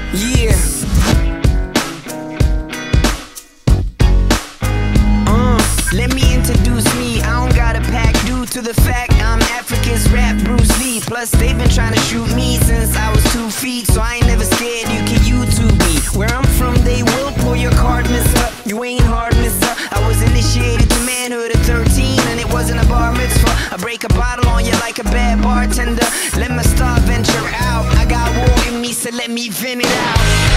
Yeah. Let me introduce me. I don't got a pack due to the fact I'm Africa's rap Bruce Lee. Plus they've been trying to shoot me since I was 2 feet, so I ain't never scared. You can YouTube me. Where I'm from, they will pull your card, mister. You ain't hard, mister. I was initiated to manhood at 13, and it wasn't a bar mitzvah. I break a bottle on you like a bad bartender. Let my star venture out. I got war in me, so let me vent it out.